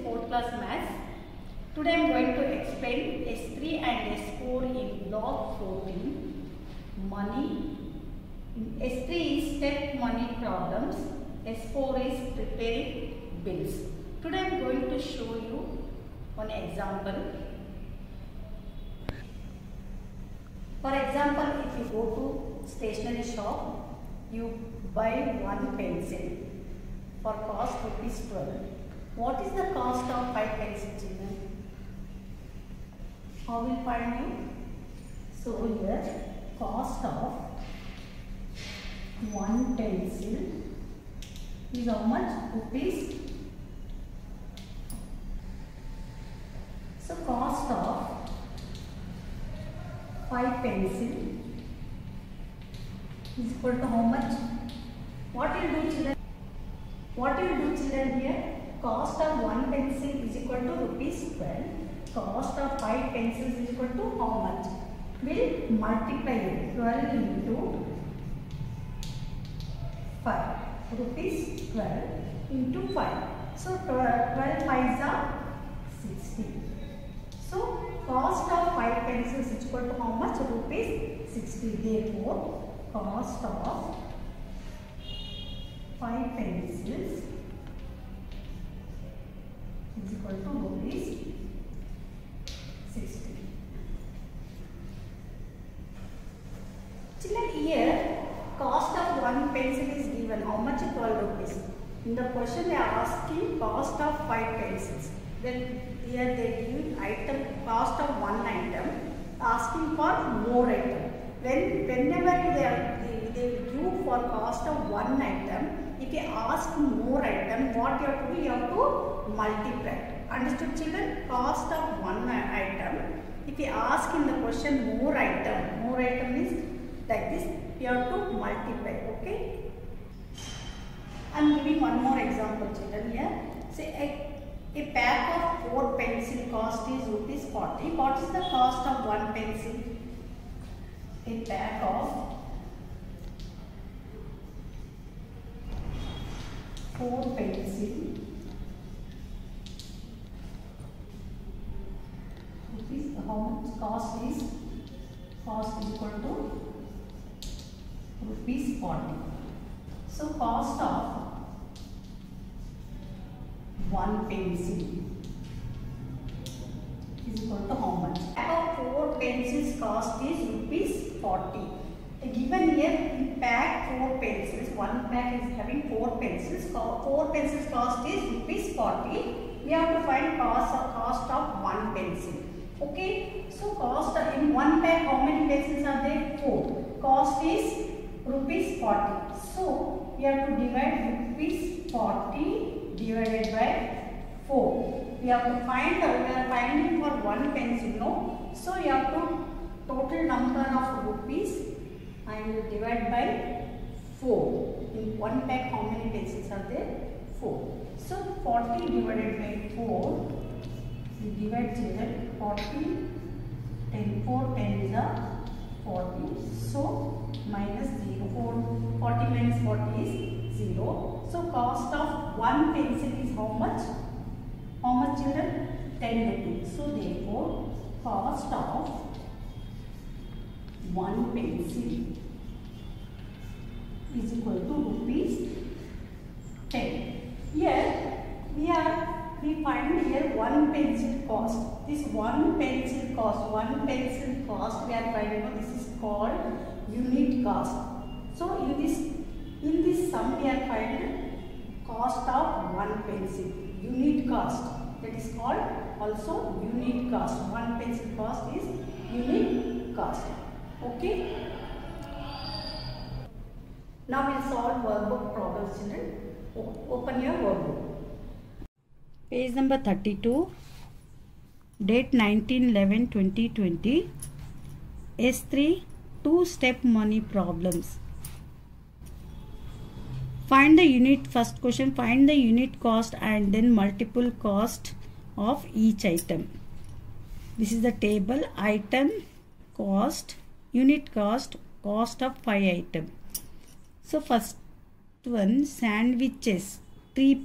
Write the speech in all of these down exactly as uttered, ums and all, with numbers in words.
fourth class maths. Today I am going to explain S three and S four in block fourteen. Money. S three is step money problems. S four is preparing bills. Today I am going to show you one example. For example, if you go to stationery shop, you buy one pencil for cost rupees twelve. What is the cost of five pencils, children? How will find you? So here cost of one pencil is how much? Rupees. So cost of five pencil is equal to how much? What will do, children? What will do, children, here? Cost of one pencil is equal to rupees twelve. Cost of five pencils is equal to how much? We'll multiply it. twelve into five. Rupees twelve into five. So twelve fives are sixty. So cost of five pencils is equal to how much? Rupees sixty. Therefore, cost of five pencils is equal to rupees sixty. Children, here cost of one pencil is given. How much? twelve rupees. In the question they are asking cost of five pencils. Then here they give item cost of one item, asking for more item. When whenever they are they, they give for cost of one item, if you ask more item, what you have to do? You have to multiply. Understood, children? Cost of one item. If you ask in the question more item, more item is like this. You have to multiply. Okay. I am giving one more example, children. Here, say a, a pack of four pencil cost is rupees forty. What is the cost of one pencil? A pack of four pencil rupees. How much cost is? Cost is equal to rupees forty. So cost of one pencil is equal to how much? Pack of four pencils cost is rupees forty. Given here in pack four pencils, one pack is having four pencils. Four pencils cost is rupees forty. We have to find cost of cost of one pencil. Okay. So cost of, in one pack how many pencils are there? Four. Cost is rupees forty. So we have to divide rupees forty divided by four. We have to find out, we are finding for one pencil, no? So you have to total number of rupees and divide by four. In one pack how many pencils are there? four. So forty divided by four, we divide children, forty, ten, four, ten is a forty. So minus zero, forty minus forty is zero. So cost of one pencil is how much? How much, children? ten rupees. So therefore cost of one pencil is equal to rupees ten. Here we are we find here one pencil cost. This one pencil cost, one pencil cost we are finding. This is called unit cost. So in this in this sum we are finding cost of one pencil. Unit cost, that is called also unit cost. One pencil cost is unit cost. Okay. Now we will solve workbook problems, children. Open your workbook. Page number thirty-two. Date nineteen eleven twenty twenty. S three two-step money problems. Find the unit, first question, find the unit cost and then multiple cost of each item. This is the table. Item cost, unit cost, cost of five items. So first one, sandwiches, three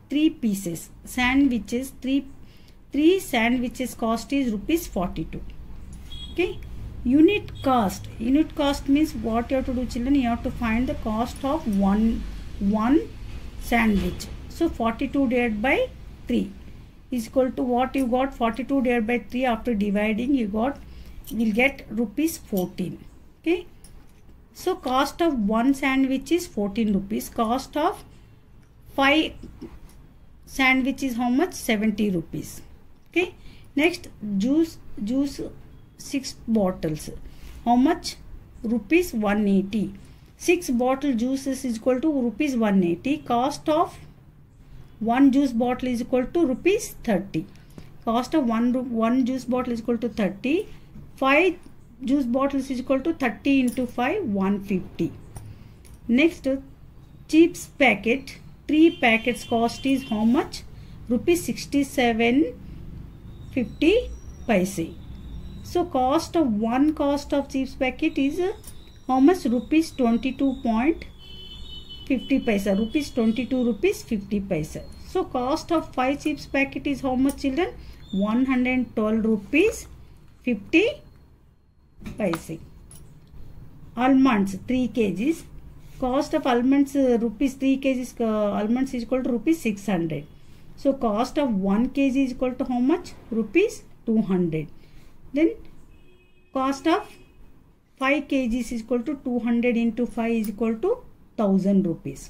three pieces sandwiches. Three three sandwiches cost is rupees forty-two. Okay. Unit cost. Unit cost means what you have to do, children? You have to find the cost of one one sandwich. So forty-two divided by three is equal to what you got? forty-two divided by three. After dividing, you got will get rupees fourteen. Okay. So cost of one sandwich is fourteen rupees. Cost of five sandwich is how much? seventy rupees. Okay. Next, juice juice six bottles. How much? Rupees one eighty. Six bottle juices is equal to rupees one eighty. Cost of one juice bottle is equal to rupees thirty. Cost of one one juice bottle is equal to thirty. Five juice bottles is equal to thirty into five, one fifty. Next, chips packet. Three packets cost is how much? Rupees sixty-seven fifty paise. So cost of one cost of chips packet is uh, how much? Rupees twenty-two point fifty paisa. Rupees twenty-two rupees fifty paisa. So cost of five chips packet is how much, children? one hundred twelve rupees fifty paise. Almonds three kgs. Cost of almonds uh, rupees three kgs uh, almonds is equal to rupees six hundred. So cost of one kg is equal to how much? Rupees two hundred. Then cost of five kgs is equal to two hundred into five is equal to one thousand rupees.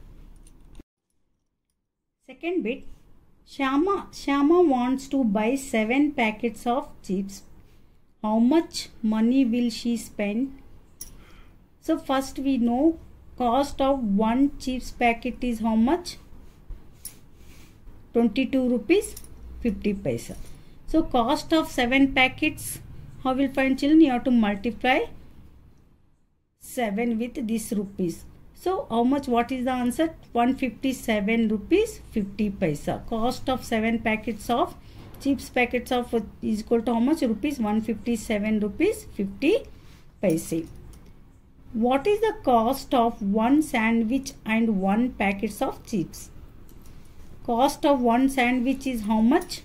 Second bit, Shama, Shama wants to buy seven packets of chips. How much money will she spend? So first we know cost of one chips packet is how much? twenty-two rupees fifty paisa. So cost of seven packets, how will find, children? You have to multiply seven with this rupees. So how much? What is the answer? one hundred fifty-seven rupees fifty paisa. Cost of seven packets of chips packets of is equal to how much? Rupees one hundred fifty-seven rupees fifty paise. What is the cost of one sandwich and one packets of chips? Cost of one sandwich is how much?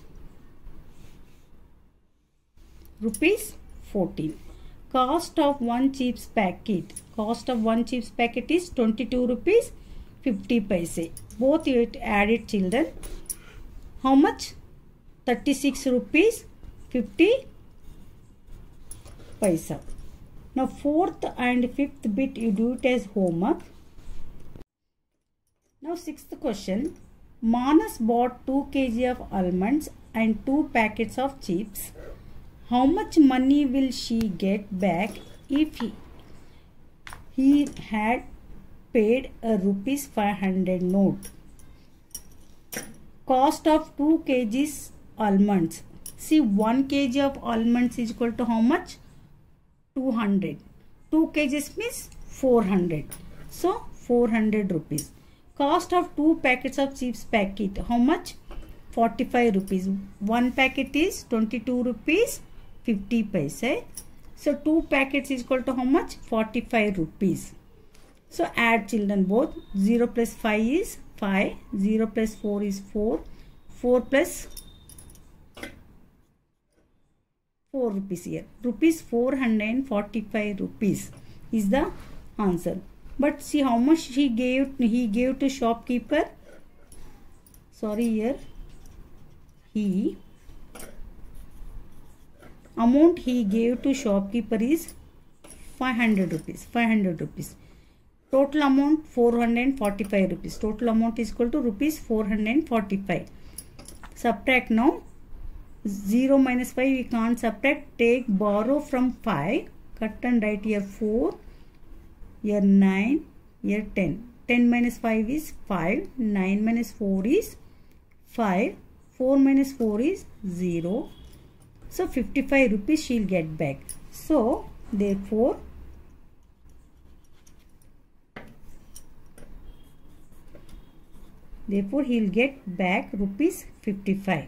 Rupees fourteen. Cost of one chips packet. Cost of one chips packet is twenty-two rupees fifty paise. Both you add it, children. How much? thirty-six rupees fifty paisa. Now fourth and fifth bit you do it as homework. Now sixth question. Manas bought two kilograms of almonds and two packets of chips. How much money will she get back if he, he had paid a rupees five hundred note? Cost of two kilograms almonds. See, one kilogram of almonds is equal to how much? two hundred. two kilograms means four hundred. So four hundred rupees. Cost of two packets of chips packet. How much? forty-five rupees. One packet is twenty-two rupees fifty paise. So two packets is equal to how much? forty-five rupees. So add, children, both. zero plus five is five. zero plus four is four. four plus four rupees here. Rupees four hundred forty-five rupees is the answer. But see how much he gave he gave to shopkeeper. Sorry, here he amount he gave to shopkeeper is five hundred rupees. five hundred rupees. Total amount four hundred forty-five rupees. Total amount is equal to rupees four hundred forty-five. Subtract now. zero minus five we can't subtract. Take borrow from five. Cut and write here four. Here nine. Here ten. ten minus five is five. nine minus four is five. four minus four is zero. So fifty-five rupees she'll get back. So therefore therefore he'll get back rupees fifty-five.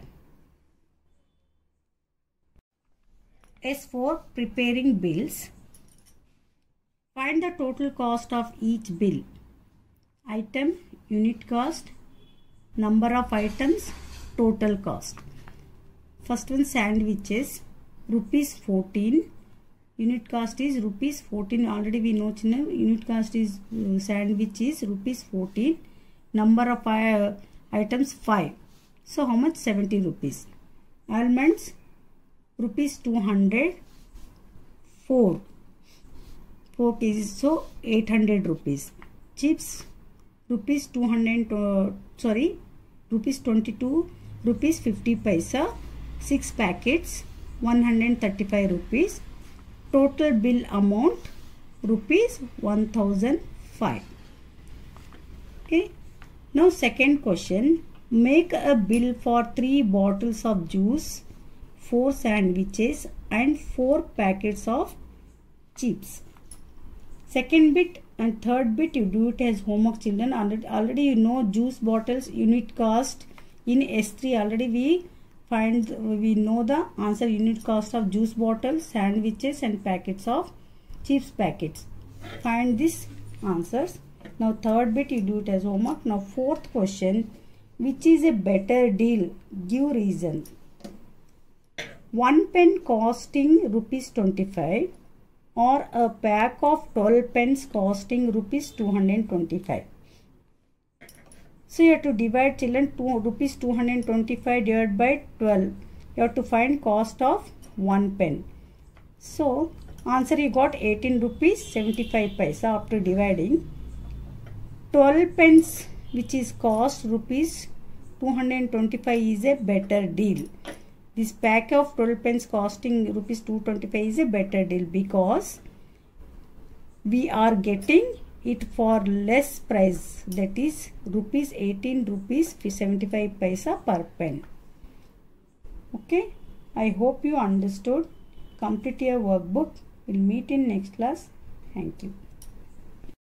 As for preparing bills, find the total cost of each bill. Item, unit cost, number of items, total cost. First one, sandwiches, rupees fourteen. Unit cost is rupees fourteen. Already we know children, unit cost is uh, sandwich is rupees fourteen. Number of uh, items five. So how much? seventy rupees. Almonds, rupees two hundred. four. four kgs, so eight hundred rupees. Chips, rupees two hundred, uh, sorry, rupees twenty-two, rupees fifty paisa. six packets, one hundred thirty-five rupees. Total bill amount, rupees one thousand five. Okay. Now second question. Make a bill for three bottles of juice, four sandwiches and four packets of chips. Second bit and third bit you do it as homework, children. Already, already you know juice bottles unit cost in S three. Already we find we know the answer unit cost of juice bottles, sandwiches and packets of chips packets. Find this answers. Now third bit you do it as homework. Now fourth question. Which is a better deal? Give reason. One pen costing rupees twenty-five or a pack of twelve pens costing rupees two hundred twenty-five. So you have to divide, children, two rupees two hundred twenty-five divided by twelve. You have to find cost of one pen. So answer you got eighteen rupees seventy-five paisa after dividing. twelve pens which is cost rupees two hundred twenty-five is a better deal. This pack of twelve pens costing rupees two hundred twenty-five is a better deal because we are getting it for less price, that is rupees eighteen rupees seventy-five paisa per pen. Okay, I hope you understood. Complete your workbook. We'll meet in next class. Thank you.